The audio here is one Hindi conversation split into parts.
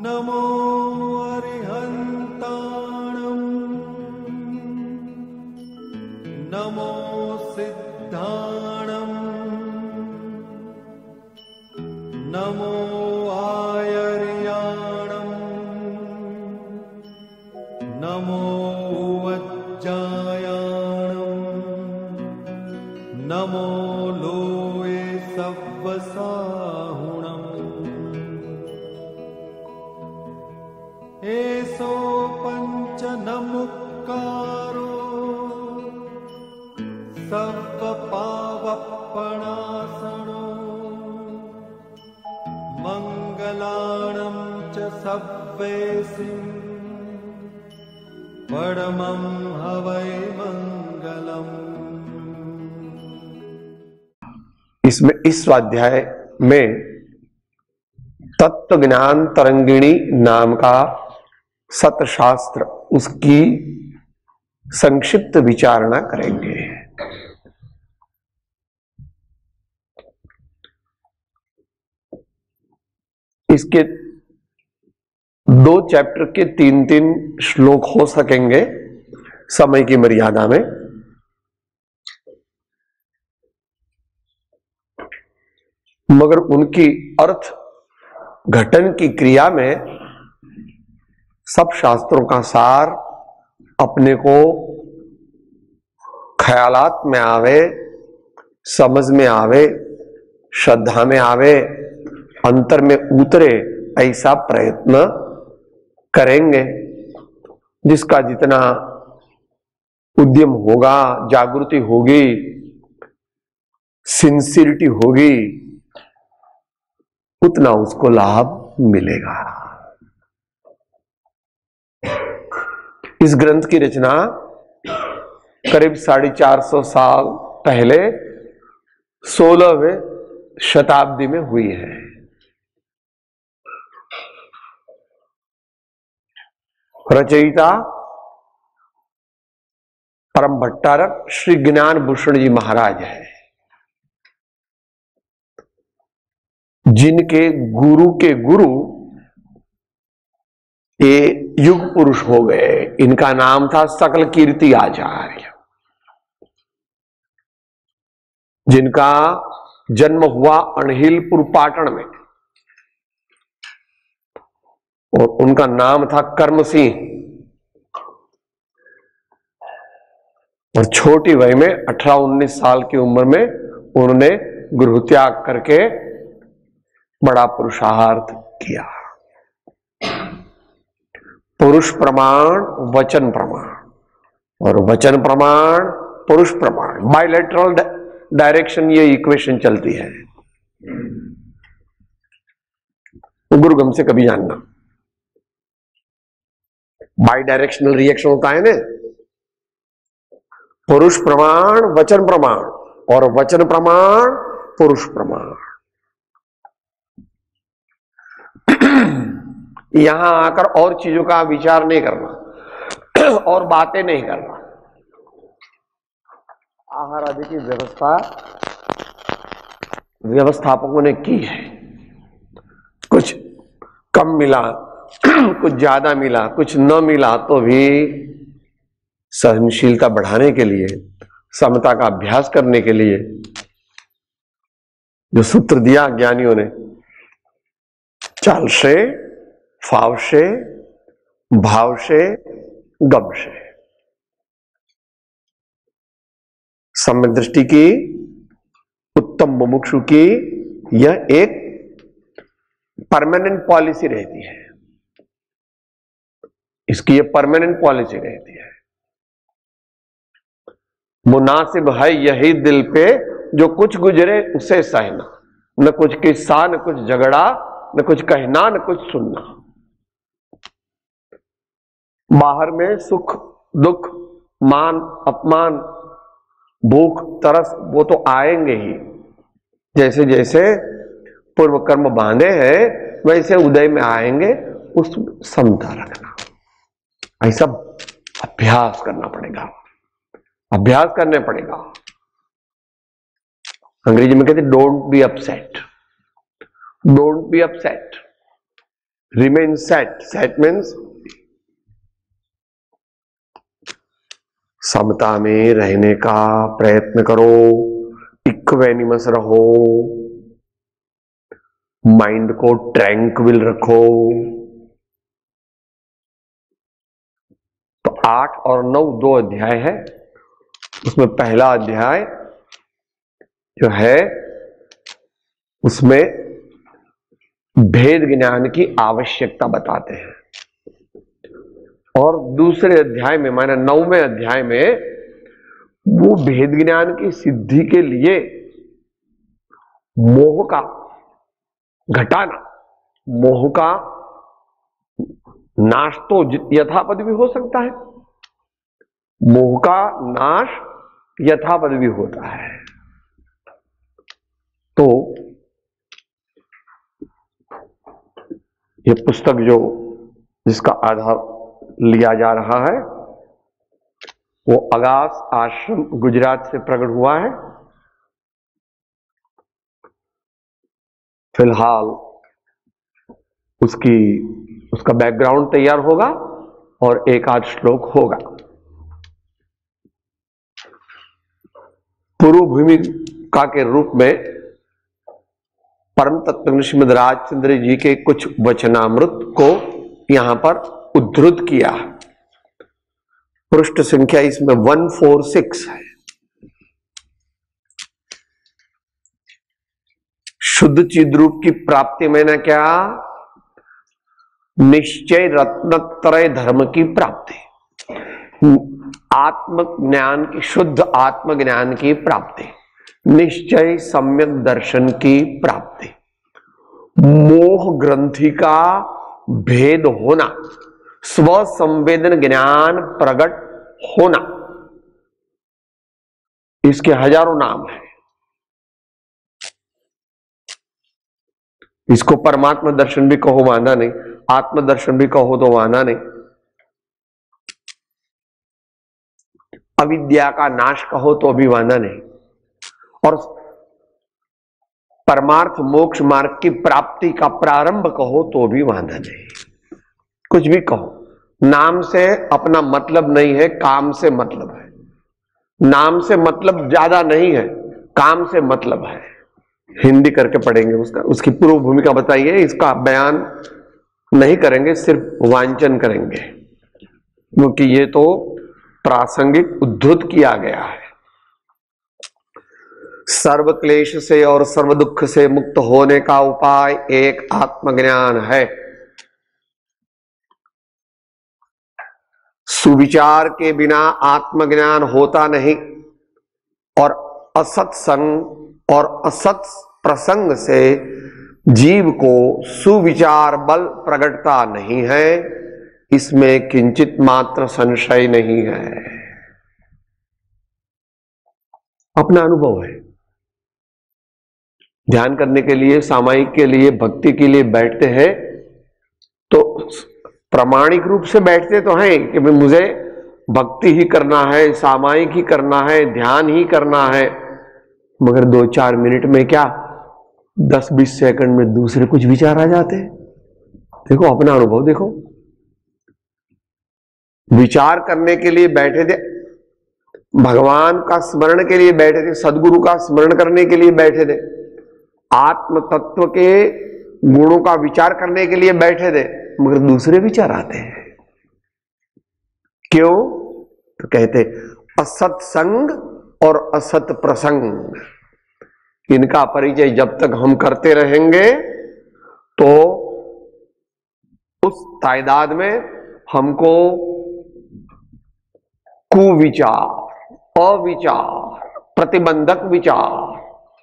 नमो अरिहन्ताणम् नमो सिद्धाणम् नमो आयर्याणम् नमो वज्जायाणम् नमो लोये सव्वसाहुणम् एसो पंचनमुक्कारो सव्वपावप्पणासनो मंगलाणं च सव्वेसिं परमं हवै मंगलम्। इसमें इस स्वाध्याय में तत्व ज्ञान तरंगिणी नाम का सतशास्त्र उसकी संक्षिप्त विचारणा करेंगे। इसके 2 चैप्टर के 3-3 श्लोक हो सकेंगे समय की मर्यादा में। मगर उनकी अर्थ घटन की क्रिया में सब शास्त्रों का सार अपने को ख्यालात में आवे, समझ में आवे, श्रद्धा में आवे, अंतर में उतरे, ऐसा प्रयत्न करेंगे। जिसका जितना उद्यम होगा, जागृति होगी, सिंसियरिटी होगी, उतना उसको लाभ मिलेगा। इस ग्रंथ की रचना करीब 450 साल पहले 16वीं शताब्दी में हुई है। रचयिता परम भट्टारक श्री ज्ञान भूषण जी महाराज है, जिनके गुरु के गुरु ये युग पुरुष हो गए। इनका नाम था सकल कीर्ति आचार्य, जिनका जन्म हुआ अणहिलपुर पाटन में, और उनका नाम था कर्म सिंह। और छोटी वय में 18-19 साल की उम्र में उन्होंने गृह त्याग करके बड़ा पुरुषार्थ किया। पुरुष प्रमाण, वचन प्रमाण, और वचन प्रमाण, पुरुष प्रमाण, बायलैटरल डायरेक्शन, ये इक्वेशन चलती है। गुरुगम से कभी जानना, बाई डायरेक्शनल रिएक्शन होता है ना। पुरुष प्रमाण, वचन प्रमाण, और वचन प्रमाण, पुरुष प्रमाण। यहां आकर और चीजों का विचार नहीं करना और बातें नहीं करना। आहार आदि की व्यवस्था व्यवस्थापकों ने की है। कुछ कम मिला, कुछ ज्यादा मिला, कुछ न मिला, तो भी सहनशीलता बढ़ाने के लिए, समता का अभ्यास करने के लिए जो सूत्र दिया ज्ञानियों ने, चाल से, फाव से, भाव से, गम से, सम्यक दृष्टि की, उत्तम मुमुक्षु की यह एक परमानेंट पॉलिसी रहती है। इसकी यह परमानेंट पॉलिसी रहती है। मुनासिब है यही दिल पे जो कुछ गुजरे उसे सहना, न कुछ किस्सा, न कुछ झगड़ा, न कुछ कहना, न कुछ सुनना। बाहर में सुख दुख, मान अपमान, भूख तरस, वो तो आएंगे ही। जैसे जैसे पूर्व कर्म बांधे हैं वैसे उदय में आएंगे, उस समता रखना। ऐसा अभ्यास करना पड़ेगा, अभ्यास करने पड़ेगा। अंग्रेजी में कहते don't be upset, don't be upset. Remain set, set means समता में रहने का प्रयत्न करो, इक्वेनिमस रहो, माइंड को ट्रैंक्विल रखो। तो 8 और 9 दो अध्याय है। उसमें पहला अध्याय जो है उसमें भेद ज्ञान की आवश्यकता बताते हैं, और दूसरे अध्याय में माने 9वें अध्याय में वो भेद ज्ञान की सिद्धि के लिए मोह का घटाना, मोह का नाश तो यथापद भी हो सकता है, मोह का नाश यथापद भी होता है। तो ये पुस्तक जो जिसका आधार लिया जा रहा है वो अगास आश्रम गुजरात से प्रकट हुआ है। फिलहाल उसका बैकग्राउंड तैयार होगा और एक आध श्लोक होगा। पूर्व भूमिका के रूप में परम तत्व श्रीमद राजचंद्र जी के कुछ वचनामृत को यहां पर उद्धृत किया। पृष्ठ संख्या इसमें 146 है। शुद्ध चिद्रूप की प्राप्ति में न क्या, निश्चय रत्नत्रय धर्म की प्राप्ति, आत्मज्ञान की, शुद्ध आत्मज्ञान की प्राप्ति, निश्चय सम्यक दर्शन की प्राप्ति, मोह ग्रंथि का भेद होना, स्व संवेदन ज्ञान प्रकट होना, इसके हजारों नाम हैं। इसको परमात्मा दर्शन भी कहो वांधा नहीं, आत्मदर्शन भी कहो तो वांधा नहीं, अविद्या का नाश कहो तो भी वांधा नहीं, और परमार्थ मोक्ष मार्ग की प्राप्ति का प्रारंभ कहो तो भी वांधा नहीं। कुछ भी कहो, नाम से अपना मतलब नहीं है, काम से मतलब है। नाम से मतलब ज्यादा नहीं है, काम से मतलब है। हिंदी करके पढ़ेंगे उसकी पूर्व भूमिका बताइए, इसका बयान नहीं करेंगे, सिर्फ वांचन करेंगे, क्योंकि ये तो प्रासंगिक उद्धृत किया गया है। सर्व क्लेश से और सर्व दुख से मुक्त होने का उपाय एक आत्मज्ञान है। सुविचार के बिना आत्मज्ञान होता नहीं, और असत्संग और असत प्रसंग से जीव को सुविचार बल प्रकटता नहीं है, इसमें किंचित मात्र संशय नहीं है। अपना अनुभव है। ध्यान करने के लिए, सामायिक के लिए, भक्ति के लिए बैठते हैं तो प्रामाणिक रूप से बैठते तो हैं कि भाई मुझे भक्ति ही करना है, सामायिक ही करना है, ध्यान ही करना है, मगर 2-4 मिनट में क्या 10-20 सेकंड में दूसरे कुछ विचार आ जाते हैं। देखो अपना अनुभव देखो। विचार करने के लिए बैठे थे, भगवान का स्मरण के लिए बैठे थे, सदगुरु का स्मरण करने के लिए बैठे थे, आत्म तत्व के गुणों का विचार करने के लिए बैठे थे, मगर दूसरे विचार आते हैं। क्यों? तो कहते असत संग और असत प्रसंग, इनका परिचय जब तक हम करते रहेंगे तो उस तादाद में हमको कुविचार, अविचार, प्रतिबंधक विचार,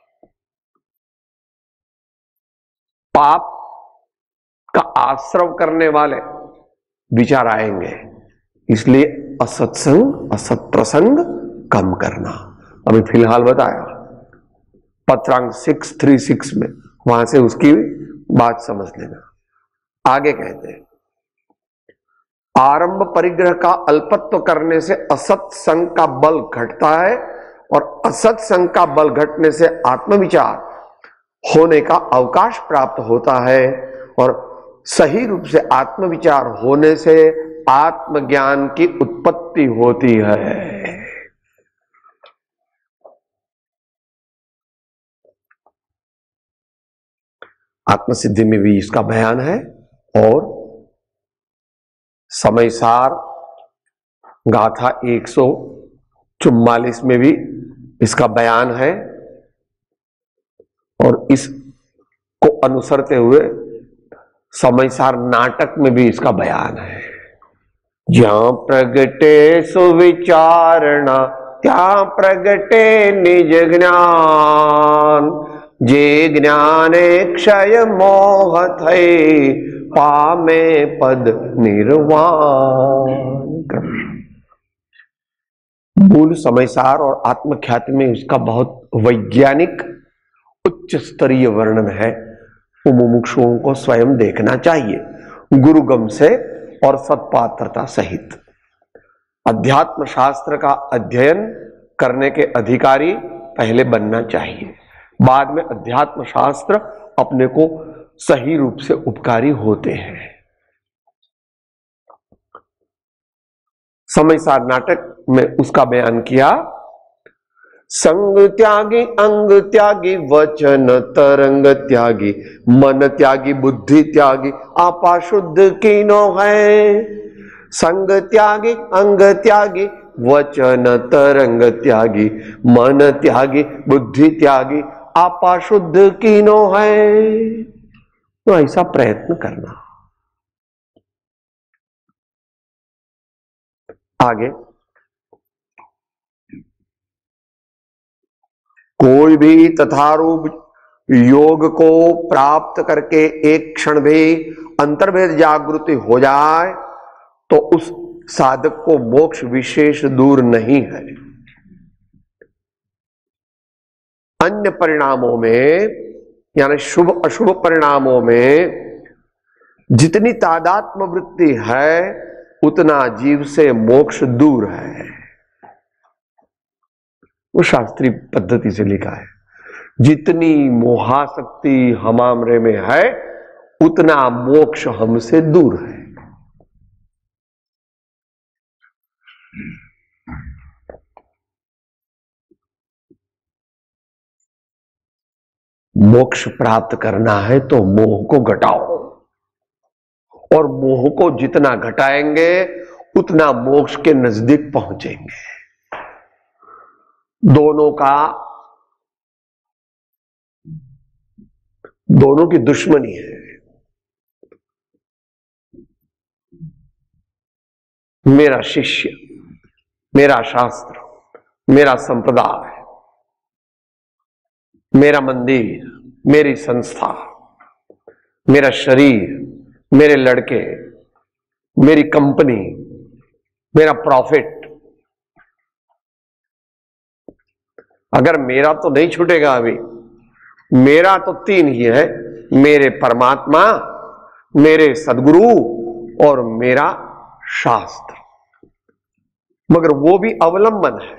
पाप का आश्रव करने वाले विचार आएंगे। इसलिए असत्संग, असत प्रसंग कम करना। अभी फिलहाल बताया पत्रांक 636 में, वहां से उसकी बात समझ लेना। आगे कहते हैं आरंभ परिग्रह का अल्पत्व करने से असत संग का बल घटता है, और असत संग का बल घटने से आत्मविचार होने का अवकाश प्राप्त होता है, और सही रूप से आत्मविचार होने से आत्मज्ञान की उत्पत्ति होती है। आत्मसिद्धि में भी इसका बयान है और समयसार गाथा 144 में भी इसका बयान है और इसको अनुसरते हुए समयसार नाटक में भी इसका बयान है। जहां प्रगटे सुविचारणा त्या प्रगटे निज ज्ञान, जे ज्ञाने क्षय मोह थई पामे पद निर्वाण। मूल समयसार और आत्मख्याति में इसका बहुत वैज्ञानिक उच्च स्तरीय वर्णन है। वो मुमुक्षुओं को स्वयं देखना चाहिए गुरुगम से और सत्पात्रता सहित। अध्यात्म शास्त्र का अध्ययन करने के अधिकारी पहले बनना चाहिए, बाद में अध्यात्म शास्त्र अपने को सही रूप से उपकारी होते हैं। समयसार नाटक में उसका बयान किया। संग त्यागी अंग त्यागी वचन तरंग त्यागी, मन त्यागी बुद्धि त्यागी आपा शुद्ध कीनो है। संग त्यागी अंग त्यागी वचन तरंग त्यागी, मन त्यागी बुद्धि त्यागी आपा शुद्ध कीनो है। तो ऐसा प्रयत्न करना। आगे कोई भी तथारूप योग को प्राप्त करके एक क्षण भी अंतर्भेद जागृति हो जाए तो उस साधक को मोक्ष विशेष दूर नहीं है। अन्य परिणामों में यानी शुभ अशुभ परिणामों में जितनी तादात्म्य वृत्ति है उतना जीव से मोक्ष दूर है। वो शास्त्रीय पद्धति से लिखा है। जितनी मोहाशक्ति हमारे में है उतना मोक्ष हमसे दूर है। मोक्ष प्राप्त करना है तो मोह को घटाओ, और मोह को जितना घटाएंगे उतना मोक्ष के नजदीक पहुंचेंगे। दोनों की दुश्मनी है। मेरा शिष्य, मेरा शास्त्र, मेरा संप्रदाय, मेरा मंदिर, मेरी संस्था, मेरा शरीर, मेरे लड़के, मेरी कंपनी, मेरा प्रॉफिट। अगर मेरा तो नहीं छूटेगा अभी। मेरा तो तीन ही है, मेरे परमात्मा, मेरे सदगुरु और मेरा शास्त्र। मगर वो भी अवलंबन है,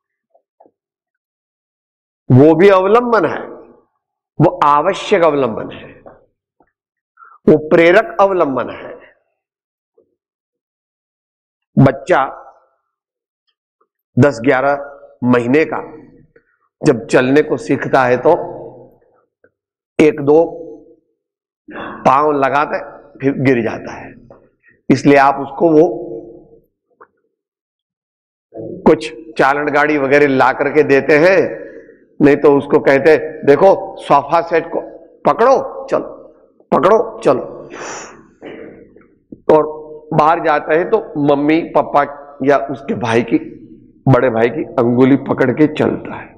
वो भी अवलंबन है। वो आवश्यक अवलंबन है, वो प्रेरक अवलंबन है। बच्चा 10-11 महीने का जब चलने को सीखता है तो 1-2 पांव लगाता है फिर गिर जाता है। इसलिए आप उसको वो कुछ चालन गाड़ी वगैरह ला करके देते हैं, नहीं तो उसको कहते हैं देखो सोफा सेट को पकड़ो चलो, पकड़ो चलो। और बाहर जाता है तो मम्मी पापा या उसके भाई की, बड़े भाई की अंगुली पकड़ के चलता है।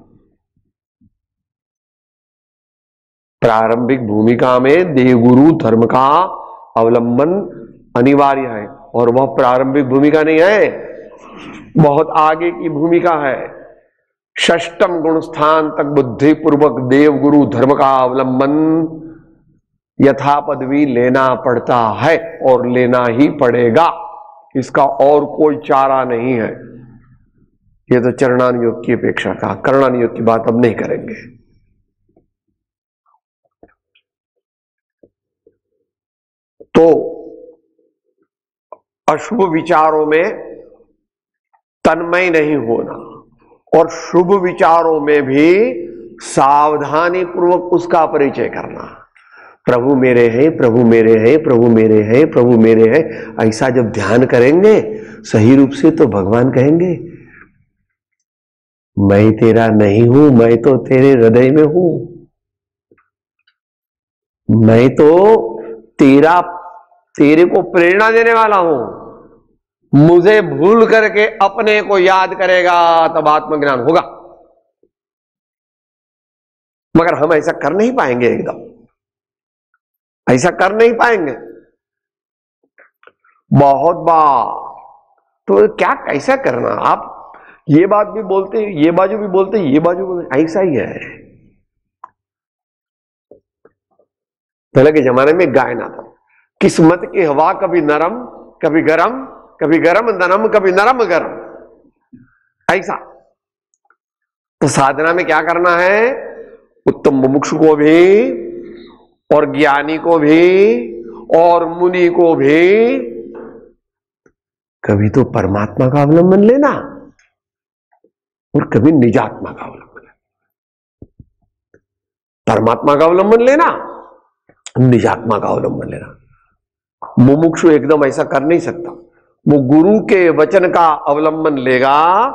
प्रारंभिक भूमिका में देवगुरु धर्म का अवलंबन अनिवार्य है, और वह प्रारंभिक भूमिका नहीं है, बहुत आगे की भूमिका है। षष्टम गुण स्थान तक बुद्धि पूर्वक देवगुरु धर्म का अवलंबन यथा पदवी लेना पड़ता है और लेना ही पड़ेगा। इसका और कोई चारा नहीं है। यह तो चरणान योग की अपेक्षा का, करणान योग की बात अब नहीं करेंगे। तो अशुभ विचारों में तन्मय नहीं होना और शुभ विचारों में भी सावधानी पूर्वक उसका परिचय करना। प्रभु मेरे हैं, प्रभु मेरे हैं, प्रभु मेरे हैं, प्रभु मेरे हैं, ऐसा जब ध्यान करेंगे सही रूप से तो भगवान कहेंगे मैं तेरा नहीं हूं, मैं तो तेरे हृदय में हूं, मैं तो तेरे को प्रेरणा देने वाला हूं। मुझे भूल करके अपने को याद करेगा तब आत्मज्ञान होगा। मगर हम ऐसा कर नहीं पाएंगे, एकदम ऐसा कर नहीं पाएंगे। बहुत बार तो क्या कैसा करना, आप ये बात भी बोलते, ये बाजू भी बोलते, ये बाजू बोलते, ऐसा ही है। पहले के जमाने में गायना था, किस्मत की हवा कभी नरम कभी गरम, कभी गरम नरम कभी नरम गरम, ऐसा। तो साधना में क्या करना है, उत्तम मुमुक्षु को भी और ज्ञानी को भी और मुनि को भी कभी तो परमात्मा का अवलंबन लेना और कभी निजात्मा का अवलंबन लेना। परमात्मा का अवलंबन लेना, निजात्मा का अवलंबन लेना। मुमुक्षु एकदम ऐसा कर नहीं सकता, वो गुरु के वचन का अवलंबन लेगा।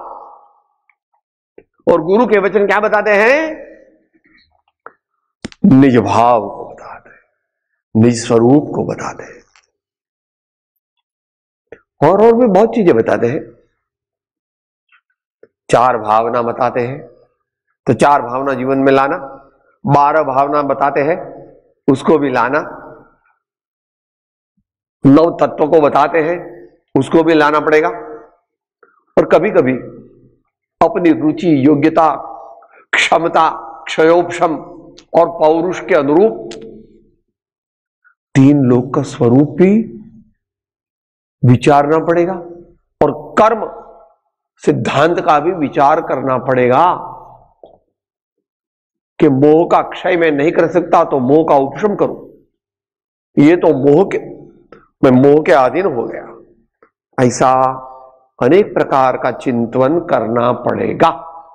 और गुरु के वचन क्या बताते हैं, निज भाव को बताते हैं, निज स्वरूप को बताते हैं, और भी बहुत चीजें बताते हैं। चार भावना बताते हैं, तो चार भावना जीवन में लाना। 12 भावना बताते हैं, उसको भी लाना। 9 तत्व को बताते हैं, उसको भी लाना पड़ेगा। और कभी कभी अपनी रुचि, योग्यता, क्षमता, क्षयोपशम और पौरुष के अनुरूप 3 लोक का स्वरूप भी विचारना पड़ेगा और कर्म सिद्धांत का भी विचार करना पड़ेगा कि मोह का क्षय मैं नहीं कर सकता तो मोह का उपशम करूं। ये तो मैं मोह के अधीन हो गया, ऐसा अनेक प्रकार का चिंतन करना पड़ेगा।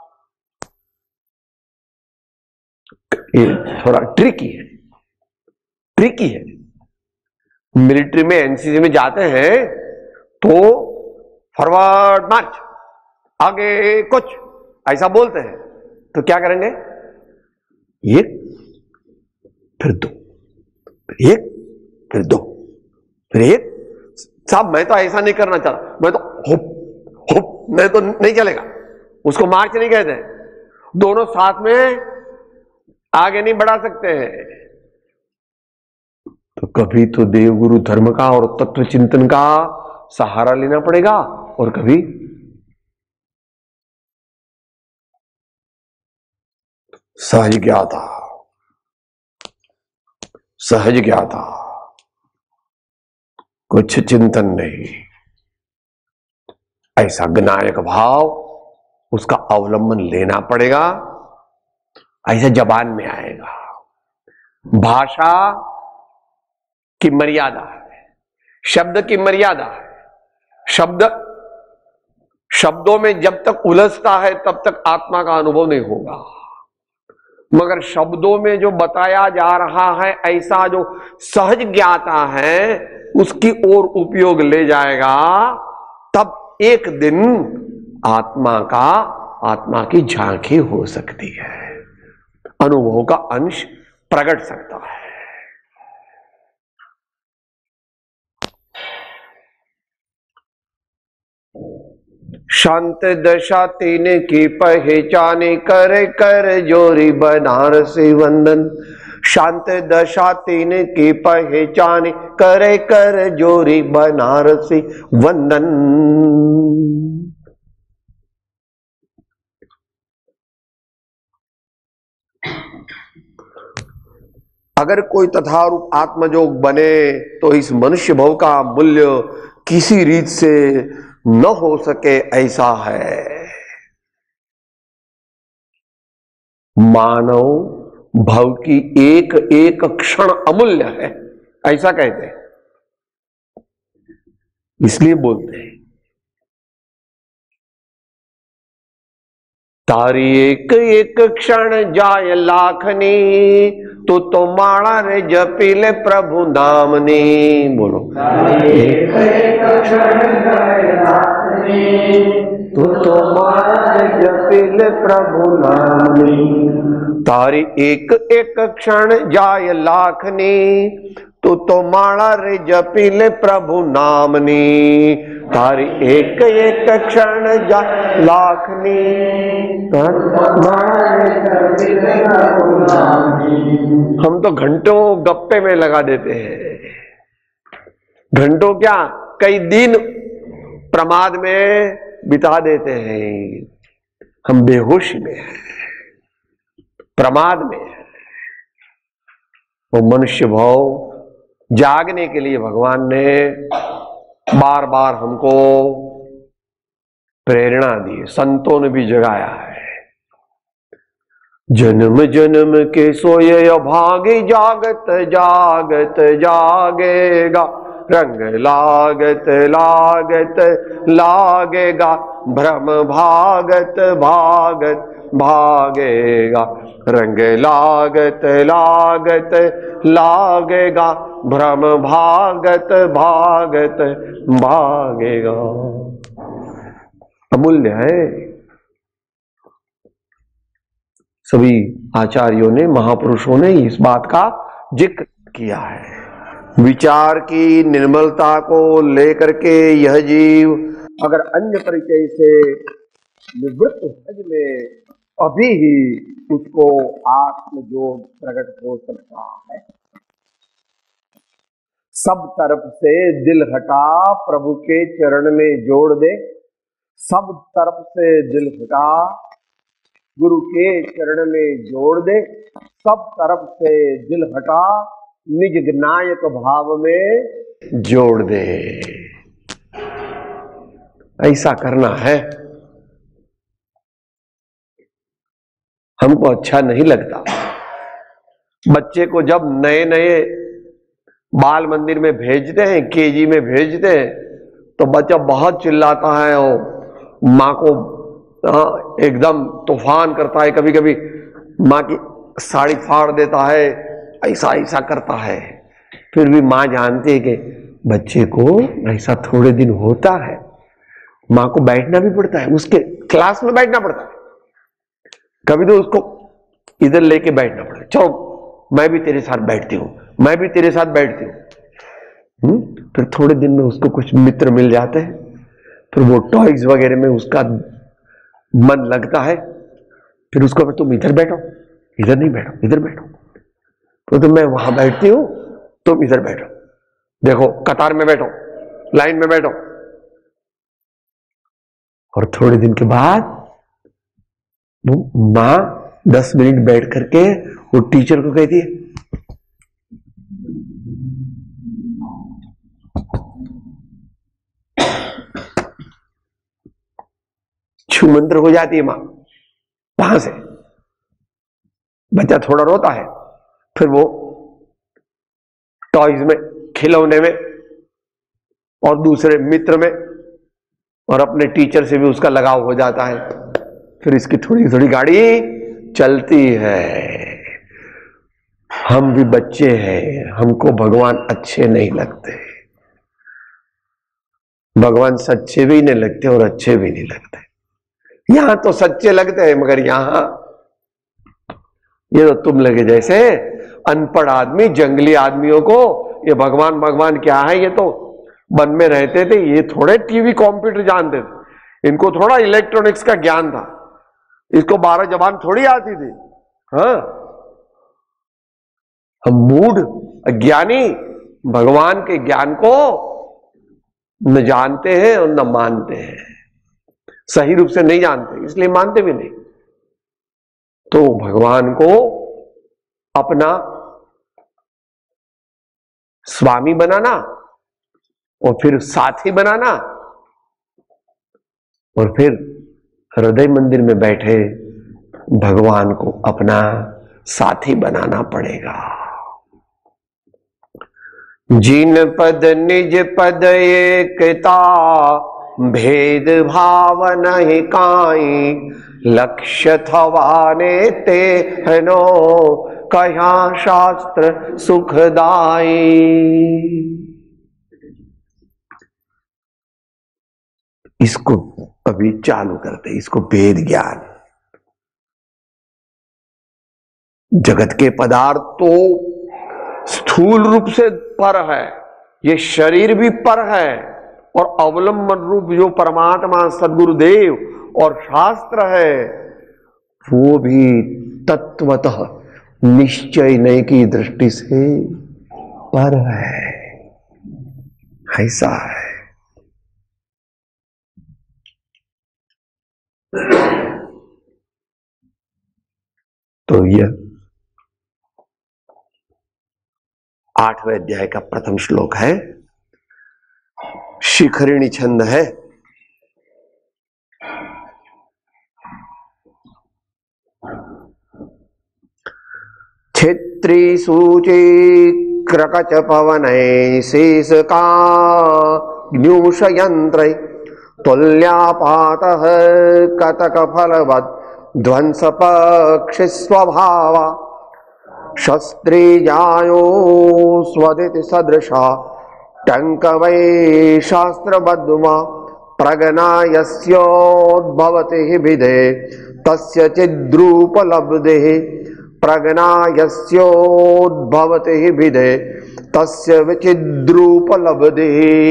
ये थोड़ा ट्रिकी है। मिलिट्री में, एनसीसी में जाते हैं तो फॉरवर्ड मार्च, आगे कुछ ऐसा बोलते हैं, तो क्या करेंगे, 1 फिर 2 फिर 1 फिर 2 फिर 1। साहब मैं तो ऐसा नहीं करना चाहता, मैं तो हुप मैं तो नहीं चलेगा, उसको मार्च नहीं कहते। दोनों साथ में आगे नहीं बढ़ा सकते हैं। तो कभी तो देवगुरु धर्म का और तत्व चिंतन का सहारा लेना पड़ेगा और कभी सहज ज्ञाता, कुछ चिंतन नहीं, ऐसा ज्ञायक भाव, उसका अवलंबन लेना पड़ेगा। ऐसा जबान में आएगा। भाषा की मर्यादा है, शब्द की मर्यादा है। शब्दों में जब तक उलझता है तब तक आत्मा का अनुभव नहीं होगा। मगर शब्दों में जो बताया जा रहा है, ऐसा जो सहज ज्ञाता है, उसकी ओर उपयोग ले जाएगा, तब एक दिन आत्मा की झांकी हो सकती है, अनुभव का अंश प्रकट सकता है। शांत दशा 3 की पहचाने, कर जोरी बनारसी वंदन। शांत दशा 3 की पहचाने, कर जोरी बनारसी वंदन। अगर कोई तथारूप आत्मजोग बने तो इस मनुष्य भव का मूल्य किसी रीत से न हो सके, ऐसा है। मानव भव की एक एक क्षण अमूल्य है, ऐसा कहते हैं। इसलिए बोलते हैं तारी एक एक क्षण जाय लाखनी, तो माड़ा रे जपीले प्रभु नामनी। बोलो एक एक क्षण जाय लाखनी, तो माड़ा रे जपीले प्रभु नामनी। तारी एक एक क्षण जाय लाखनी, तो माड़ा रे जपीले प्रभु नामनी। तारी एक एक क्षण जा लाखनी, हम तो घंटों गप्पे में लगा देते हैं, घंटों क्या कई दिन प्रमाद में बिता देते हैं। हम बेहोशी में हैं, प्रमाद में हैं। वो मनुष्य भाव जागने के लिए भगवान ने बार बार हमको प्रेरणा दी, संतों ने भी जगाया है। जन्म जन्म के सोए अभागे, जागत जागत जागेगा, रंग लागत लागत लागेगा, भ्रम भागत भागत भागेगा, रंग लागत लागत लागेगा, भ्रम भागत भागत भागेगा। अमूल्य है। सभी आचार्यों ने, महापुरुषों ने इस बात का जिक्र किया है। विचार की निर्मलता को लेकर के यह जीव अगर अन्य परिचय से निवृत्त हज में अभी ही उसको आत्मयोग प्रकट हो सकता है। सब तरफ से दिल हटा प्रभु के चरण में जोड़ दे, सब तरफ से दिल हटा गुरु के चरण में जोड़ दे, सब तरफ से दिल हटा निज नायक भाव में जोड़ दे। ऐसा करना है। हमको अच्छा नहीं लगता बच्चे को जब नए नए बाल मंदिर में भेजते हैं, केजी में भेजते हैं, तो बच्चा बहुत चिल्लाता है और माँ को एकदम तूफान करता है, कभी कभी माँ की साड़ी फाड़ देता है, ऐसा ऐसा करता है। फिर भी माँ जानती है कि बच्चे को ऐसा थोड़े दिन होता है, माँ को बैठना भी पड़ता है, उसके क्लास में बैठना पड़ता है, कभी तो उसको इधर लेके बैठना पड़ता है, चलो मैं भी तेरे साथ बैठती हूँ, मैं भी तेरे साथ बैठती हूँ। फिर थोड़े दिन में उसको कुछ मित्र मिल जाते हैं, फिर वो टॉयज वगैरह में उसका मन लगता है, फिर उसको तुम इधर बैठो, इधर नहीं बैठो, इधर बैठो। तो मैं वहां बैठती हूं, तुम इधर बैठो, देखो कतार में बैठो, लाइन में बैठो। और थोड़े दिन के बाद वो मां 10 मिनट बैठ करके वो टीचर को कहती है, छुमंत्र हो जाती है मां। वहां से बच्चा थोड़ा रोता है, फिर वो टॉयज में, खिलौने में और दूसरे मित्र में और अपने टीचर से भी उसका लगाव हो जाता है। फिर इसकी थोड़ी थोड़ी गाड़ी चलती है। हम भी बच्चे हैं, हमको भगवान अच्छे नहीं लगते, भगवान सच्चे भी नहीं लगते और अच्छे भी नहीं लगते। यहां तो सच्चे लगते हैं, मगर यहां ये तो तुम लगे जैसे अनपढ़ आदमी, जंगली आदमियों को ये भगवान भगवान क्या है, ये तो वन में रहते थे, ये थोड़े टीवी कंप्यूटर जानते थे, इनको थोड़ा इलेक्ट्रॉनिक्स का ज्ञान था, इसको 12 जबान थोड़ी आती थी। हाँ, हम मूढ़ अज्ञानी भगवान के ज्ञान को न जानते हैं और न मानते हैं, सही रूप से नहीं जानते, इसलिए मानते भी नहीं। तो भगवान को अपना स्वामी बनाना और फिर साथी बनाना और फिर हृदय मंदिर में बैठे भगवान को अपना साथी बनाना पड़ेगा। जिन पद निज पद एकता, भेद भाव नहीं काई, लक्ष्य थवाने ते हनो, कहा शास्त्र सुखदाई। इसको अभी चालू करते, इसको वेद ज्ञान। जगत के पदार्थ तो स्थूल रूप से पर है, ये शरीर भी पर है, और अवलंबन रूप जो परमात्मा सद्गुरुदेव और शास्त्र है वो भी तत्वतः निश्चय नहीं की दृष्टि से पर है। ऐसा है। तो यह 8वें अध्याय का प्रथम श्लोक है, शिखरिणी छंद है। क्षेत्री सूची क्रकच पवनै शेष का न्यूष यंत्र, तुल्यापातः कतक फलवत् ध्वंस पक्षि स्वभावा, शस्त्री जायो स्वदिति सदृशा, टंक वै शास्त्र बद्मा, प्रगना यस्योद्भवति हि विधे, तस्य चिद्रूपलब्धे, प्रगना यस्योद्भवति हि विधे, तस्य विचिद्रूपलब्धे।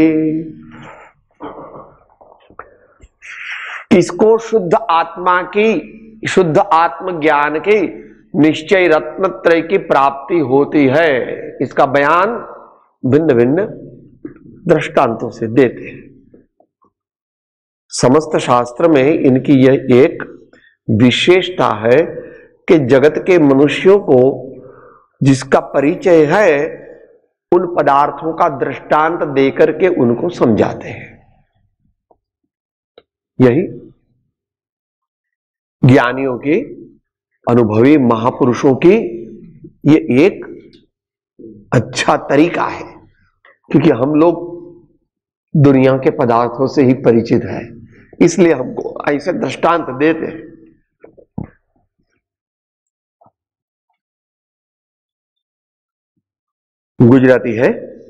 किसको शुद्ध आत्मा की, शुद्ध आत्मज्ञान की निश्चय रत्नत्रय की प्राप्ति होती है, इसका बयान भिन्न भिन्न दृष्टांतों से देते हैं। समस्त शास्त्र में इनकी यह एक विशेषता है कि जगत के मनुष्यों को जिसका परिचय है उन पदार्थों का दृष्टांत देकर के उनको समझाते हैं। यही ज्ञानियों की, अनुभवी महापुरुषों की ये एक अच्छा तरीका है, क्योंकि हम लोग दुनिया के पदार्थों से ही परिचित है, इसलिए हमको ऐसे दृष्टांत देते हैं। गुजराती है,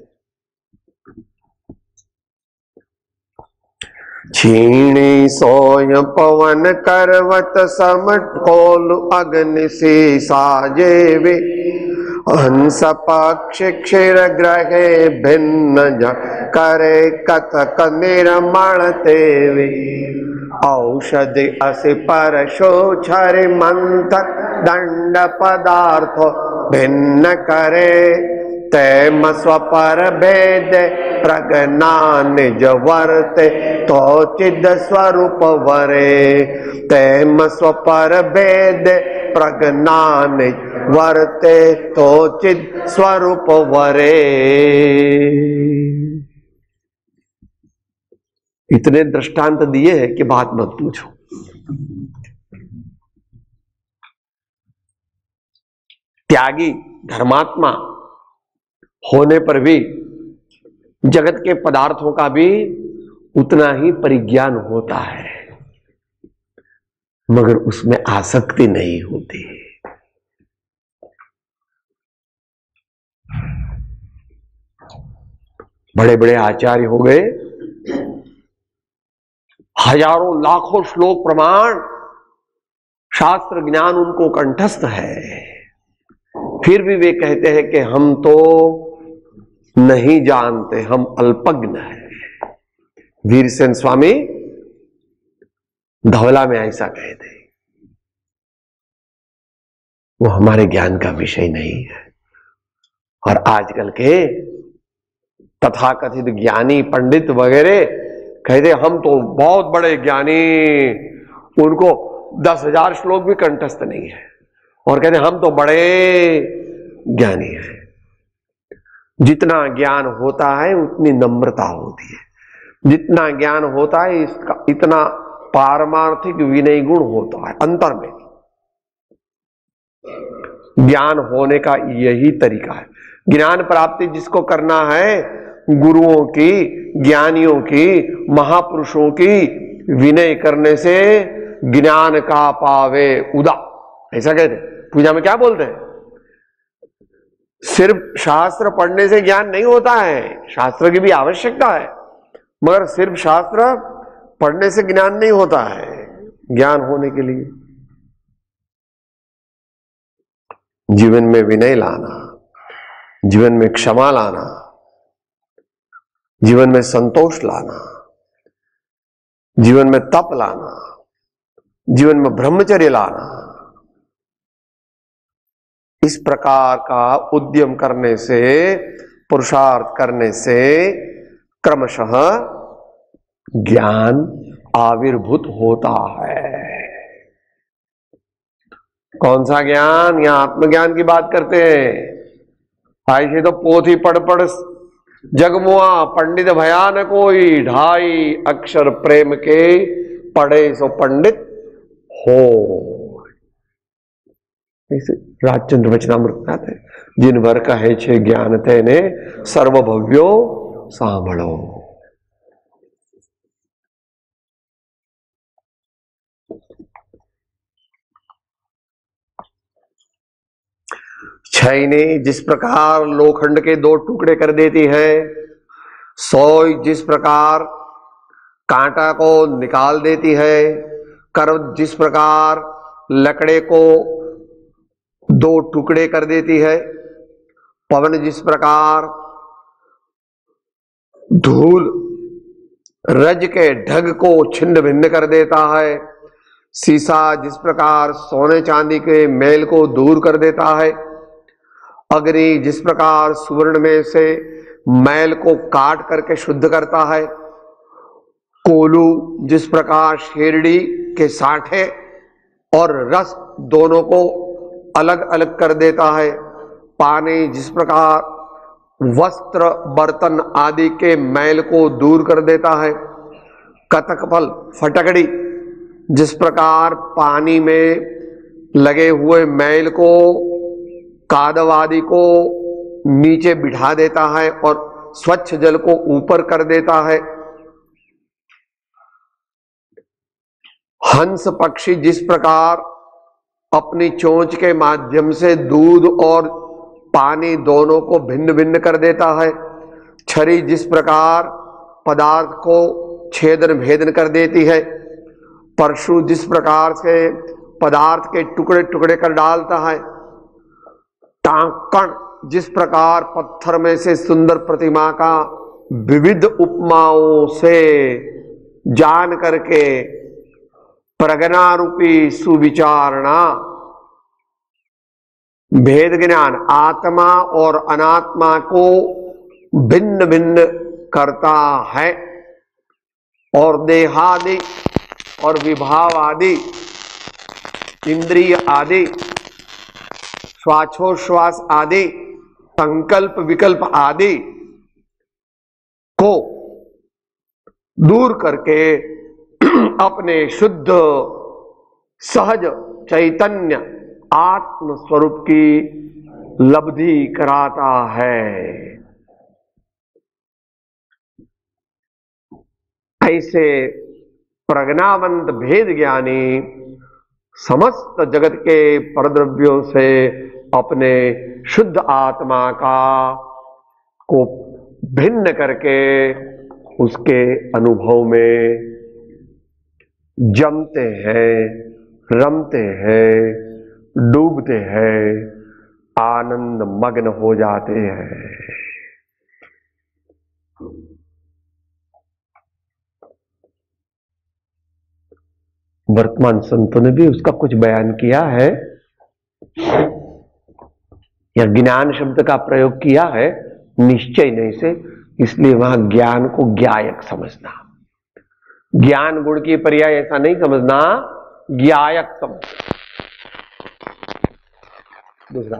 छीणी सोय पवन करवत समटोल अग्नि से साजेवे, हंस पक्षी क्षीर ग्रहे भिन्न करे कथक निर्मण तेवे, औषधि असि परशो छरि मंथक दंड पदार्थ भिन्न करे, तैम स्वपर भेद प्रगना निज वर्ते, तो चिद स्वरूप वरे, तैम स्वपर भेद प्रगना निज वर्ते, तो चिद स्वरूप वरे। इतने दृष्टांत दिए हैं कि बात मत पूछो। त्यागी धर्मात्मा होने पर भी जगत के पदार्थों का भी उतना ही परिज्ञान होता है, मगर उसमें आसक्ति नहीं होती। बड़े बड़े आचार्य हो गए, हजारों लाखों श्लोक प्रमाण शास्त्र ज्ञान उनको कंठस्थ है, फिर भी वे कहते हैं कि हम तो नहीं जानते, हम अल्पज्ञ हैं। वीरसेन स्वामी धौला में ऐसा कहते, वो हमारे ज्ञान का विषय नहीं है। और आजकल के तथाकथित ज्ञानी पंडित वगैरह कहते हम तो बहुत बड़े ज्ञानी, उनको 10,000 श्लोक भी कंठस्थ नहीं है, और कहते हम तो बड़े ज्ञानी हैं। जितना ज्ञान होता है उतनी नम्रता होती है, जितना ज्ञान होता है इसका इतना पारमार्थिक विनय गुण होता है। अंतर में ज्ञान होने का यही तरीका है। ज्ञान प्राप्ति जिसको करना है, गुरुओं की, ज्ञानियों की, महापुरुषों की विनय करने से ज्ञान का पावे उदा, ऐसा कहते। पूजा में क्या बोलते हैं? सिर्फ शास्त्र पढ़ने से ज्ञान नहीं होता है, शास्त्र की भी आवश्यकता है, मगर सिर्फ शास्त्र पढ़ने से ज्ञान नहीं होता है। ज्ञान होने के लिए जीवन में विनय लाना, जीवन में क्षमा लाना, जीवन में संतोष लाना, जीवन में तप लाना, जीवन में ब्रह्मचर्य लाना, इस प्रकार का उद्यम करने से, पुरुषार्थ करने से क्रमशः ज्ञान आविर्भूत होता है। कौन सा ज्ञान? यहां आत्मज्ञान की बात करते हैं। ऐसे तो पोथी पढ़ पढ़ जगमुआ पंडित भयान कोई, 2.5 अक्षर प्रेम के पढ़े सो पंडित हो। ऐसे राजचंद्र वचनामृत आते, जिन वर कहे छे ज्ञान तेने सर्वभव्यो सांभळो। छैनी जिस प्रकार लोखंड के 2 टुकड़े कर देती है, सोई जिस प्रकार कांटा को निकाल देती है, करव जिस प्रकार लकड़े को 2 टुकड़े कर देती है, पवन जिस प्रकार धूल रज के ढग को छिन्न भिन्न कर देता है, शीशा जिस प्रकार सोने चांदी के मैल को दूर कर देता है, अग्नि जिस प्रकार सुवर्ण में से मैल को काट करके शुद्ध करता है, कोलू जिस प्रकार शेरड़ी के साठे और रस दोनों को अलग अलग कर देता है, पानी जिस प्रकार वस्त्र बर्तन आदि के मैल को दूर कर देता है, कतक फल फटकड़ी जिस प्रकार पानी में लगे हुए मैल को, कादव आदि को नीचे बिठा देता है और स्वच्छ जल को ऊपर कर देता है, हंस पक्षी जिस प्रकार अपनी चोंच के माध्यम से दूध और पानी दोनों को भिन्न भिन्न कर देता है, छरी जिस प्रकार पदार्थ को छेदन भेदन कर देती है, परशु जिस प्रकार से पदार्थ के टुकड़े टुकड़े कर डालता है, टांकण जिस प्रकार पत्थर में से सुंदर प्रतिमा का विविध उपमाओं से जान करके प्रज्ञा रूपी सुविचारणा भेद ज्ञान आत्मा और अनात्मा को भिन्न भिन्न करता है, और देहादि और विभाव आदि, इंद्रिय आदि, श्वासोश्वास आदि, संकल्प विकल्प आदि को दूर करके अपने शुद्ध सहज चैतन्य आत्म स्वरूप की लब्धि कराता है। ऐसे प्रज्ञावंत भेद ज्ञानी समस्त जगत के परद्रव्यों से अपने शुद्ध आत्मा का को भिन्न करके उसके अनुभव में जमते हैं, रमते हैं, डूबते हैं, आनंद मग्न हो जाते हैं। वर्तमान संतों ने भी उसका कुछ बयान किया है, या ज्ञान शब्द का प्रयोग किया है निश्चय नहीं से, इसलिए वहां ज्ञान को ज्ञायक समझना, ज्ञान गुण की पर्याय ऐसा नहीं समझना, ज्ञायक समझना। दूसरा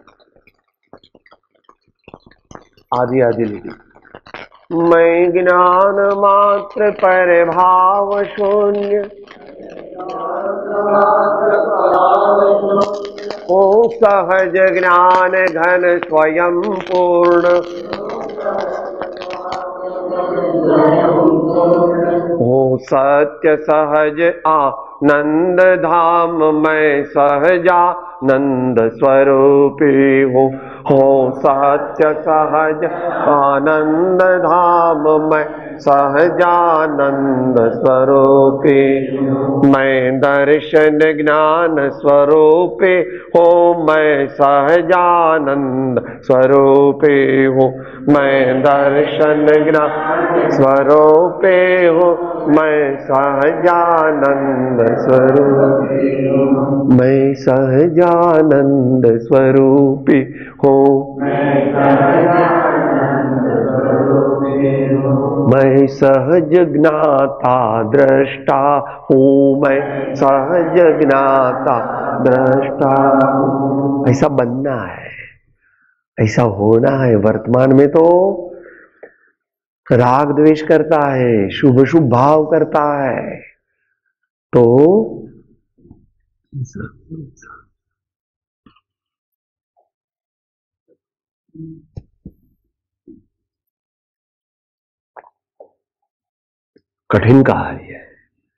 आदि आदि लिखी, मैं ज्ञान मात्र पर भाव शून्य ओ सहज ज्ञान घन स्वयं पूर्ण, ओ सत्य सहज आनंद धाम मैं सहजानंद स्वरूपी हूँ। हो सत्य सहज आनंद धाम मैं सहजानंद स्वरूपी, मैं दर्शन ज्ञान स्वरूपी हो, मैं सहजानंद स्वरूपी हूँ। मैं दर्शन ज्ञान स्वरूपी हूँ, मैं सहजानंद स्वरूपी हूँ। मैं सहजानंद स्वरूपी हूँ। मैं सहज ज्ञाता दृष्टा हूँ, मैं सहज ज्ञाता दृष्टा हूँ। ऐसा बनना है, ऐसा होना है। वर्तमान में तो राग द्वेष करता है, शुभ शुभ भाव करता है, तो कठिन कार्य है।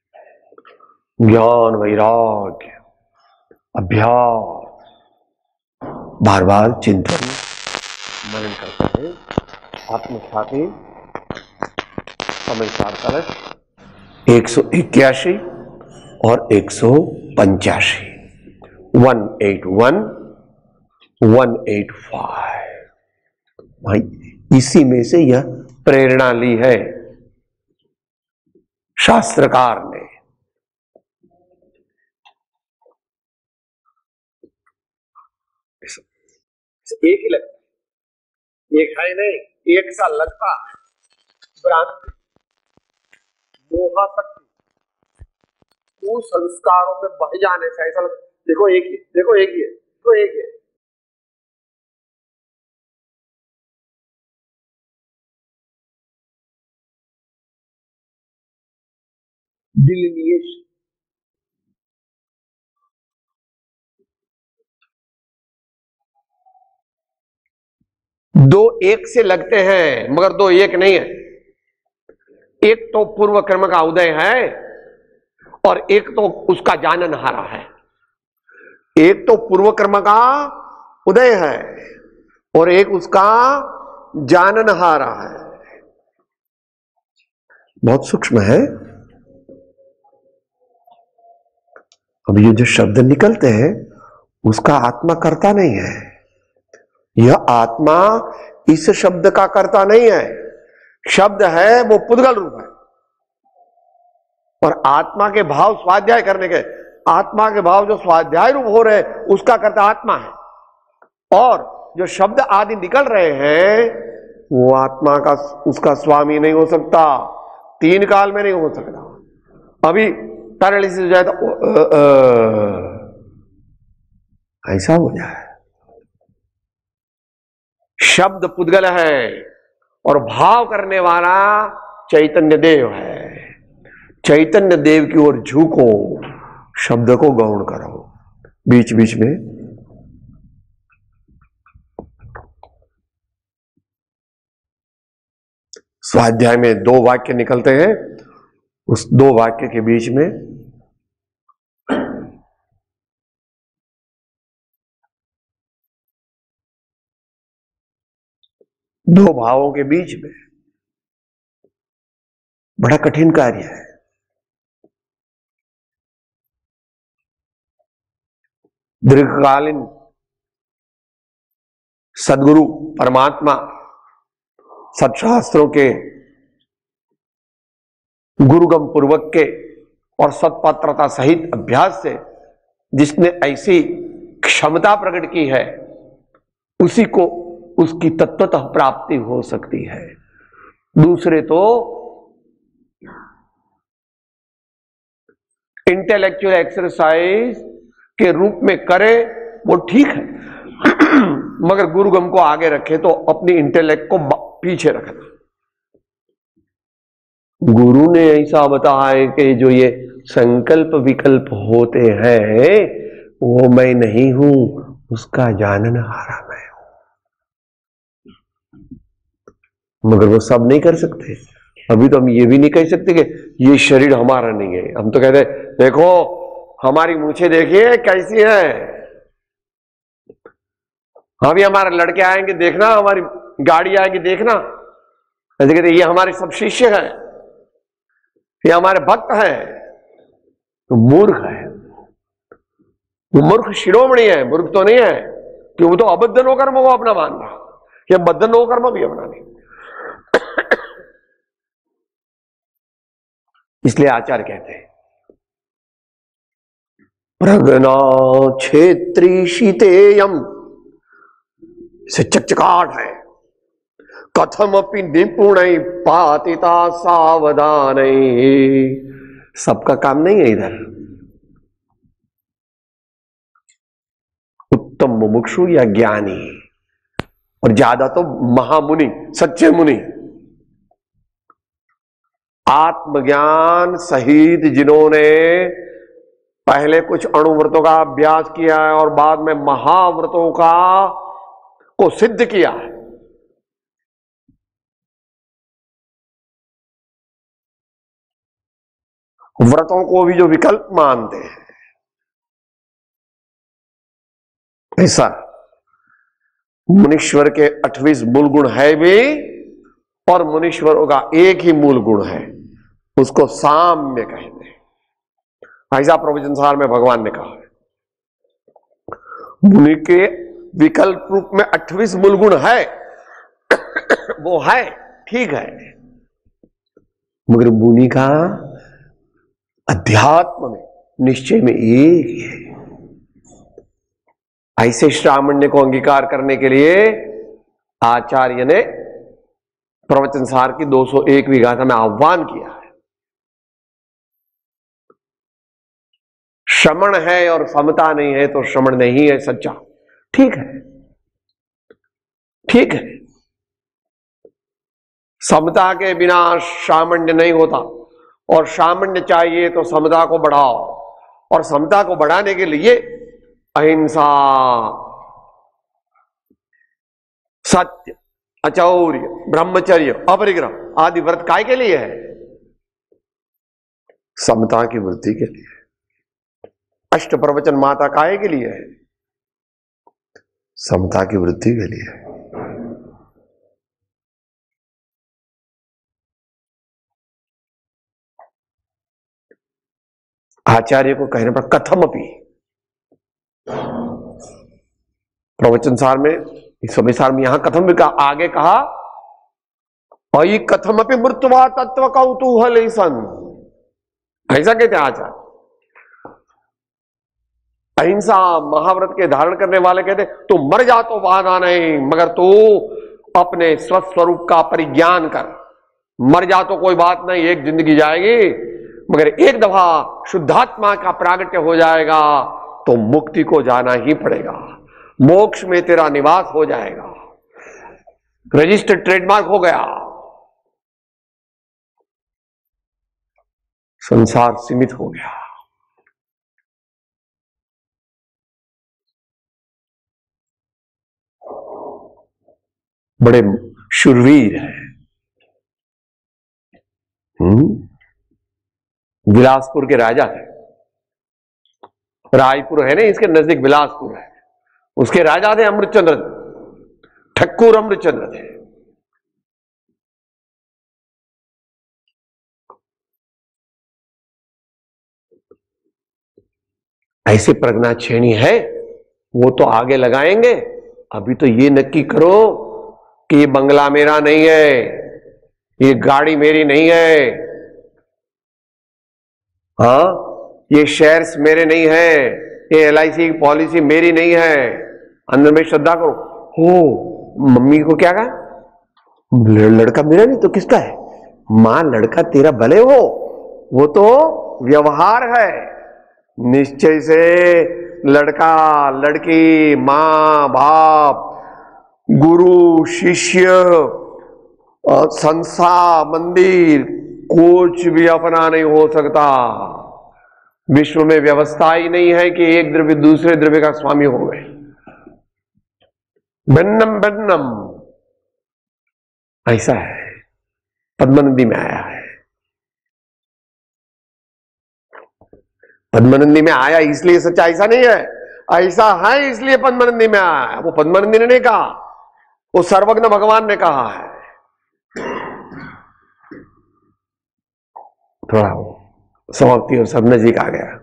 ज्ञान वैराग्य अभ्यास, बार बार चिंतन मनन करता है। आत्मख्याति समझदार कलश 181 और 185, 181 185। भाई इसी में से यह प्रेरणा ली है शास्त्रकार ने। एक ही लगता है, एक है नहीं, एक सा लगता है। भ्रांति, मोहाशक्ति, संस्कारों में बह जाने से ऐसा लगता, देखो एक ही, देखो एक ही है, देखो एक ही है। डिलिनिएशन, दो एक से लगते हैं मगर दो एक नहीं है। एक तो पूर्व कर्म का उदय है और एक तो उसका जाननहारा है। एक तो पूर्व कर्म का उदय है और एक उसका जाननहारा है। बहुत सूक्ष्म है। अब ये जो शब्द निकलते हैं उसका आत्मा करता नहीं है। यह आत्मा इस शब्द का कर्ता नहीं है। शब्द है वो पुद्गल रूप है और आत्मा के भाव स्वाध्याय करने के, आत्मा के भाव जो स्वाध्याय रूप हो रहे उसका कर्ता आत्मा है। और जो शब्द आदि निकल रहे हैं वो आत्मा का, उसका स्वामी नहीं हो सकता, तीन काल में नहीं हो सकता। अभी पैरालिसिस हो जाए तो ऐसा हो जाए। शब्द पुद्गल है और भाव करने वाला चैतन्य देव है। चैतन्य देव की ओर झुको, शब्द को गौण करो। बीच बीच में स्वाध्याय में दो वाक्य निकलते हैं, उस दो वाक्य के बीच में दो भावों के बीच में बड़ा कठिन कार्य है। दीर्घकालीन सदगुरु परमात्मा सत्शास्त्रों के गुरुगम पूर्वक के और सत्पात्रता सहित अभ्यास से जिसने ऐसी क्षमता प्रकट की है उसी को उसकी तत्वतः प्राप्ति हो सकती है। दूसरे तो इंटेलेक्चुअल एक्सरसाइज के रूप में करे वो ठीक है मगर गुरुगम को आगे रखे तो अपनी इंटेलेक्ट को पीछे रखना। गुरु ने ऐसा बताया है कि जो ये संकल्प विकल्प होते हैं वो मैं नहीं हूं, उसका जाननहारा मैं हूं। मगर वो सब नहीं कर सकते। अभी तो हम ये भी नहीं कह सकते कि ये शरीर हमारा नहीं है। हम तो कहते देखो हमारी मूछें देखिए कैसी है। अभी हमारे लड़के आएंगे देखना, हमारी गाड़ी आएगी देखना, ऐसे कहते ये हमारे सब शिष्य हैं, ये हमारे भक्त हैं। तो मूर्ख है वो, मूर्ख शिरोमणि है, मूर्ख तो नहीं है कि वो तो अबद्ध नो कर्म को अपना मान रहा, कि बद्ध नो कर्म भी अपना नहीं। इसलिए आचार्य कहते हैं प्रज्ञा क्षेत्री शीतेयम से चकचकाट है, कथम अपनी निपुण पातिता सावधान। सबका काम नहीं है इधर। उत्तम मुमुक्षु या ज्ञानी, और ज्यादा तो महामुनि, सच्चे मुनि, आत्मज्ञान सहित जिन्होंने पहले कुछ अणुव्रतों का अभ्यास किया है और बाद में महाव्रतों का को सिद्ध किया है, व्रतों को भी जो विकल्प मानते हैं, ऐसा मुनीश्वर के 28 मूल गुण है भी, और मुनीश्वरों का एक ही मूल गुण है, उसको साम्य कहते हैं। ऐसा प्रवचन सार में भगवान ने कहा है। मुनि के विकल्प रूप में 28 मूल गुण है, वो है ठीक है, मगर मुनि का अध्यात्म में निश्चय में एक ही है। ऐसे श्रामण्य को अंगीकार करने के लिए आचार्य ने प्रवचन सार की 201वीं गाथा में आह्वान किया है। श्रमण है और समता नहीं है तो श्रमण नहीं है सच्चा, ठीक है, ठीक है। समता के बिना सामान्य नहीं होता, और सामान्य चाहिए तो समता को बढ़ाओ, और समता को बढ़ाने के लिए अहिंसा, सत्य, अचौर्य, ब्रह्मचर्य, अपरिग्रह आदि व्रत काय के लिए है? समता की वृद्धि के लिए। अष्ट प्रवचन माता काय के लिए है? समता की वृद्धि के लिए। आचार्य को कहने पर कथमपि, प्रवचन सार में, समय सार में यहां कथम भी कहा, आगे कहा अयि कथमपि मृत्युवा तत्व कौतूहल सन, ऐसा कहते हैं आचार्य। अहिंसा महाव्रत के धारण करने वाले कहते तू मर जा तो बाधा नहीं, मगर तू अपने स्वस्वरूप का परिज्ञान कर। मर जा तो कोई बात नहीं, एक जिंदगी जाएगी, मगर एक दफा शुद्धात्मा का प्रागट्य हो जाएगा तो मुक्ति को जाना ही पड़ेगा, मोक्ष में तेरा निवास हो जाएगा, रजिस्टर्ड ट्रेडमार्क हो गया, संसार सीमित हो गया। बड़े शूरवीर है। बिलासपुर के राजा थे, रायपुर है ना इसके नजदीक बिलासपुर है, उसके राजा थे अमृतचंद्र, ठक्कुर अमृतचंद्र थे। ऐसे प्रज्ञा श्रेणी है, वो तो आगे लगाएंगे। अभी तो ये नक्की करो कि ये बंगला मेरा नहीं है, ये गाड़ी मेरी नहीं है, हाँ ये शेयर्स मेरे नहीं है, ये LIC की पॉलिसी मेरी नहीं है। अंदर में श्रद्धा करो, हो मम्मी को क्या कहा, लड़का मेरा नहीं तो किसका है? मां लड़का तेरा भले हो, वो तो व्यवहार है। निश्चय से लड़का लड़की, मां बाप, गुरु शिष्य, संस्था मंदिर कुछ भी अपना नहीं हो सकता। विश्व में व्यवस्था ही नहीं है कि एक द्रव्य दूसरे द्रव्य का स्वामी हो गए। भिन्नम भिन्नम ऐसा है, पद्मनंदी में आया है। पद्मनंदी में आया इसलिए सच्चा ऐसा नहीं है, ऐसा है इसलिए पद्मनंदी में आया है। वो पद्मनंदी ने नहीं कहा, वो सर्वज्ञ भगवान ने कहा है। थोड़ा समाप्ति और सब नजीक आ गया।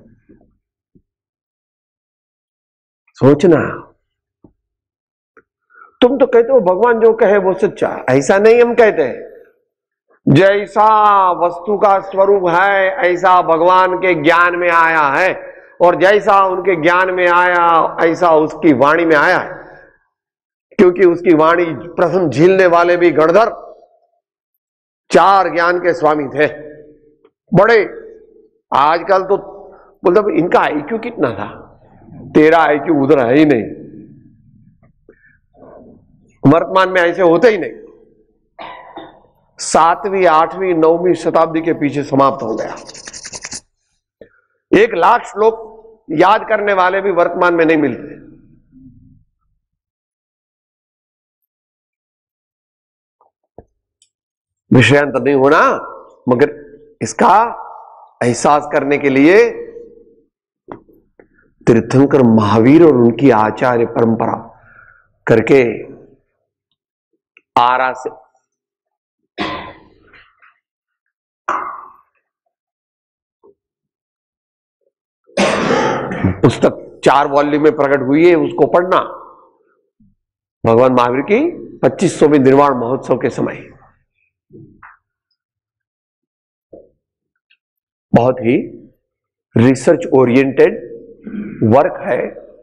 सोचना, तुम तो कहते हो भगवान जो कहे वो सच्चा, ऐसा नहीं हम कहते हैं। जैसा वस्तु का स्वरूप है ऐसा भगवान के ज्ञान में आया है, और जैसा उनके ज्ञान में आया ऐसा उसकी वाणी में आया है। क्योंकि उसकी वाणी प्रथम झीलने वाले भी गणधर 4 ज्ञान के स्वामी थे बड़े। आजकल तो मतलब इनका आईक्यू कितना था, तेरा आईक्यू उधर है ही नहीं। वर्तमान में ऐसे होते ही नहीं। 7वीं 8वीं 9वीं शताब्दी के पीछे समाप्त हो गया। 1 लाख श्लोक याद करने वाले भी वर्तमान में नहीं मिलते। विषयांतर नहीं होना, मगर इसका एहसास करने के लिए तीर्थंकर महावीर और उनकी आचार्य परंपरा करके आरा से पुस्तक 4 वॉल्यूम में प्रकट हुई है, उसको पढ़ना। भगवान महावीर की 2500वें निर्वाण महोत्सव के समय बहुत ही रिसर्च ओरिएंटेड वर्क है।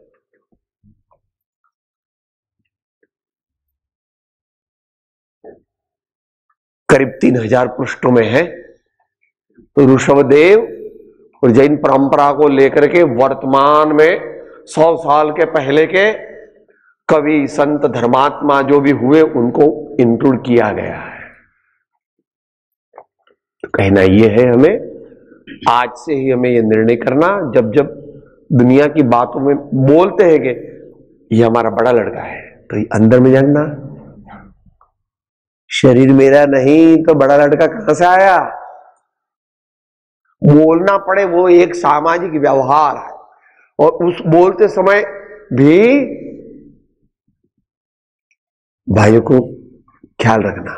करीब 3000 पृष्ठों में है। तो ऋषभदेव और जैन परंपरा को लेकर के वर्तमान में 100 साल के पहले के कवि संत धर्मात्मा जो भी हुए उनको इंक्लूड किया गया है। तो कहना यह है, हमें आज से ही हमें यह निर्णय करना, जब जब दुनिया की बातों में बोलते हैं कि ये हमारा बड़ा लड़का है, तो ये अंदर में जानना शरीर मेरा नहीं तो बड़ा लड़का कहां से आया। बोलना पड़े वो एक सामाजिक व्यवहार है, और उस बोलते समय भी भाइयों को ख्याल रखना।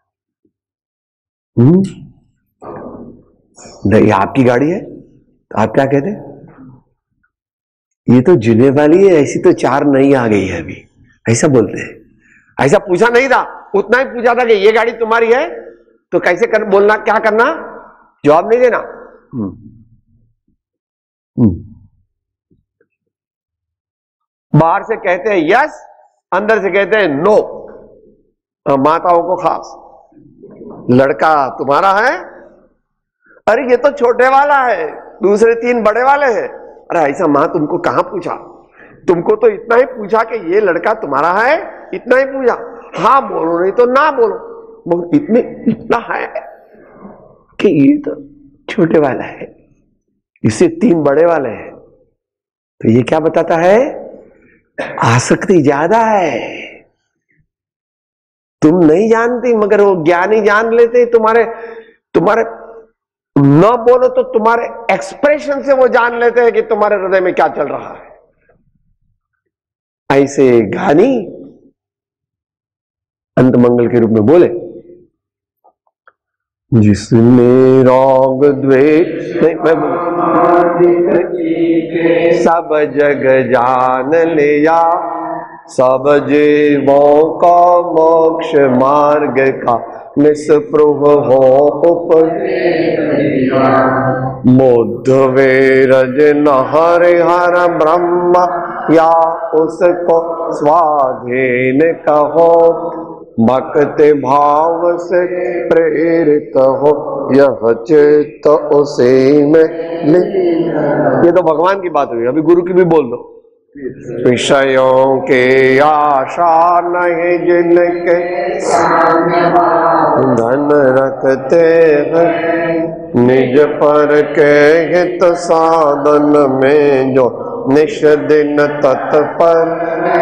ये आपकी गाड़ी है तो आप क्या कहते हैं, ये तो जुने वाली है, ऐसी तो 4 नई आ गई है अभी, ऐसा बोलते हैं। ऐसा पूछा नहीं था, उतना ही पूछा था कि ये गाड़ी तुम्हारी है, तो कैसे बोलना, क्या करना, जवाब नहीं देना। बाहर से कहते हैं यस, अंदर से कहते हैं नो। माताओं को खास, लड़का तुम्हारा है, अरे ये तो छोटे वाला है, दूसरे 3 बड़े वाले हैं। अरे ऐसा मां तुमको कहां पूछा, तुमको तो इतना ही पूछा कि ये लड़का तुम्हारा है, इतना ही पूछा। हाँ बोलो, नहीं तो ना बोलो। इतना है कि ये तो छोटे वाला है, इससे 3 बड़े वाले हैं। तो ये क्या बताता है, आसक्ति ज्यादा है। तुम नहीं जानती, मगर वो ज्ञानी जान लेते। तुम्हारे न बोलो तो तुम्हारे एक्सप्रेशन से वो जान लेते हैं कि तुम्हारे हृदय में क्या चल रहा है। ऐसे ज्ञानी अंत मंगल के रूप में बोले, जिसने राग द्वेष सब जग जान लिया, सब जीवों का मोक्ष मार्ग का निस्पृह हो बुद्ध वेरज न हरिहर ब्रह्म या उसको स्वाधीन कहो, भक्ति भाव से प्रेरित हो यह चित्त उसी में। ये तो भगवान की बात हुई, अभी गुरु की भी बोल दो। विषयों की आशा नहीं जिनके धन रखते हैं निज पर के हित साधन में जो निश दिन तत्पर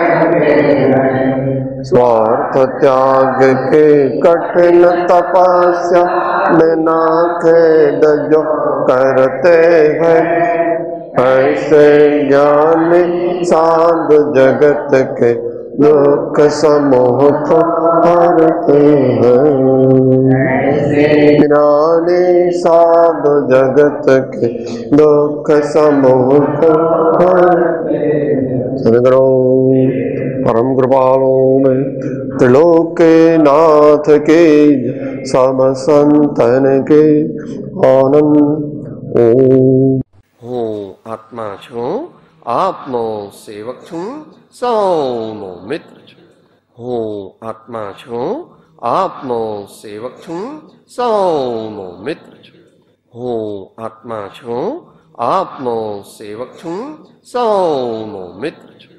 स्वार्थ त्याग के कठिन तपस्या बिना खेद जो करते हैं ऐसे ज्ञानी साधु जगत के दुख समूह को हरते हैं। ज्ञानी साधु जगत के दुख समूह को हरते हैं। सद्गुरु परम कृपालु में त्रिलोक के नाथ के सब संतन के आनंद ओम। હું આત્મા છું, આપનો સેવક છું, સૌનો મિત્ર છું. હું આત્મા છું, આપનો સેવક છું, સૌનો મિત્ર છું. હું આત્મા છું, આપનો સેવક છું, સૌનો મિત્ર છું.